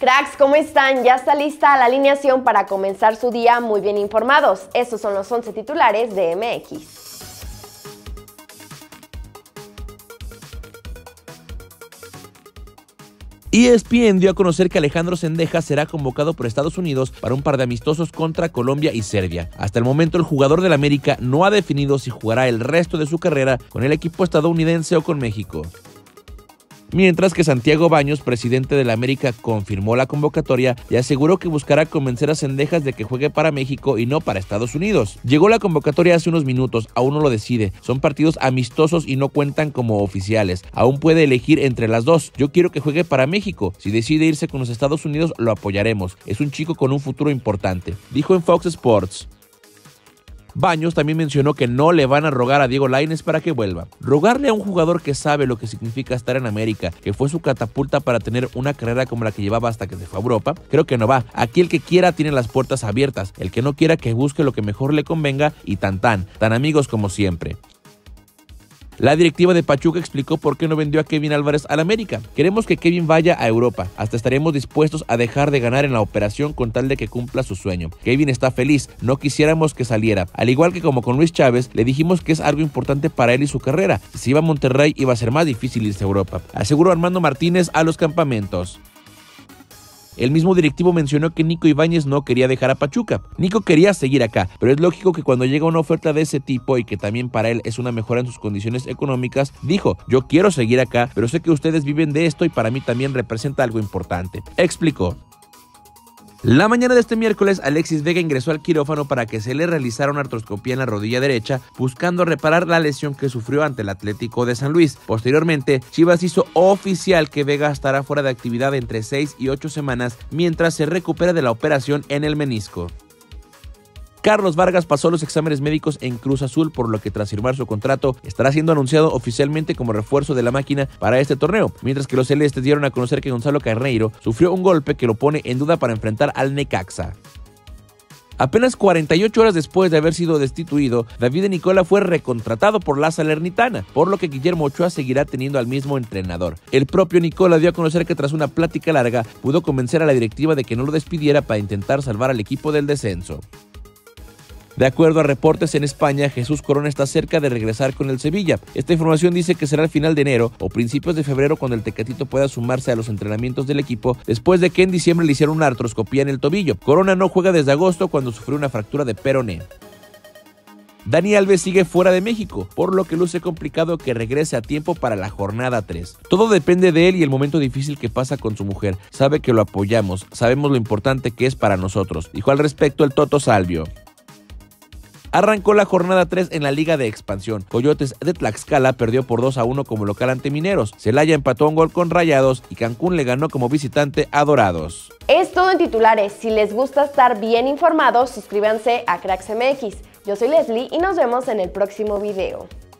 Cracks, ¿cómo están? Ya está lista la alineación para comenzar su día muy bien informados. Estos son los 11 titulares de MX. ESPN dio a conocer que Alejandro Zendejas será convocado por Estados Unidos para un par de amistosos contra Colombia y Serbia. Hasta el momento, el jugador del América no ha definido si jugará el resto de su carrera con el equipo estadounidense o con México. Mientras que Santiago Baños, presidente de la América, confirmó la convocatoria y aseguró que buscará convencer a Zendejas de que juegue para México y no para Estados Unidos. Llegó la convocatoria hace unos minutos, aún no lo decide. Son partidos amistosos y no cuentan como oficiales. Aún puede elegir entre las dos. Yo quiero que juegue para México. Si decide irse con los Estados Unidos, lo apoyaremos. Es un chico con un futuro importante, dijo en Fox Sports. Baños también mencionó que no le van a rogar a Diego Lainez para que vuelva. Rogarle a un jugador que sabe lo que significa estar en América, que fue su catapulta para tener una carrera como la que llevaba hasta que se fue a Europa, creo que no va. Aquí el que quiera tiene las puertas abiertas, el que no quiera que busque lo que mejor le convenga y tan amigos como siempre. La directiva de Pachuca explicó por qué no vendió a Kevin Álvarez al América. Queremos que Kevin vaya a Europa. Hasta estaremos dispuestos a dejar de ganar en la operación con tal de que cumpla su sueño. Kevin está feliz, no quisiéramos que saliera. Al igual que como con Luis Chávez, le dijimos que es algo importante para él y su carrera. Si iba a Monterrey iba a ser más difícil irse a Europa, aseguró Armando Martínez a los campamentos. El mismo directivo mencionó que Nico Ibáñez no quería dejar a Pachuca. Nico quería seguir acá, pero es lógico que cuando llega una oferta de ese tipo y que también para él es una mejora en sus condiciones económicas, dijo, yo quiero seguir acá, pero sé que ustedes viven de esto y para mí también representa algo importante, explicó. La mañana de este miércoles, Alexis Vega ingresó al quirófano para que se le realizara una artroscopía en la rodilla derecha, buscando reparar la lesión que sufrió ante el Atlético de San Luis. Posteriormente, Chivas hizo oficial que Vega estará fuera de actividad entre 6 y 8 semanas mientras se recupera de la operación en el menisco. Carlos Vargas pasó los exámenes médicos en Cruz Azul, por lo que tras firmar su contrato estará siendo anunciado oficialmente como refuerzo de la máquina para este torneo, mientras que los celestes dieron a conocer que Gonzalo Carneiro sufrió un golpe que lo pone en duda para enfrentar al Necaxa. Apenas 48 horas después de haber sido destituido, David de Nicola fue recontratado por la Salernitana, por lo que Guillermo Ochoa seguirá teniendo al mismo entrenador. El propio Nicola dio a conocer que tras una plática larga pudo convencer a la directiva de que no lo despidiera para intentar salvar al equipo del descenso. De acuerdo a reportes en España, Jesús Corona está cerca de regresar con el Sevilla. Esta información dice que será al final de enero o principios de febrero cuando el Tecatito pueda sumarse a los entrenamientos del equipo después de que en diciembre le hicieron una artroscopía en el tobillo. Corona no juega desde agosto cuando sufrió una fractura de peroné. Dani Alves sigue fuera de México, por lo que luce complicado que regrese a tiempo para la jornada 3. Todo depende de él y el momento difícil que pasa con su mujer. Sabe que lo apoyamos, sabemos lo importante que es para nosotros, dijo al respecto el Toto Salvio. Arrancó la jornada 3 en la Liga de Expansión. Coyotes de Tlaxcala perdió por 2-1 como local ante Mineros. Celaya empató un gol con Rayados y Cancún le ganó como visitante a Dorados. Es todo en titulares. Si les gusta estar bien informados, suscríbanse a Cracks MX. Yo soy Leslie y nos vemos en el próximo video.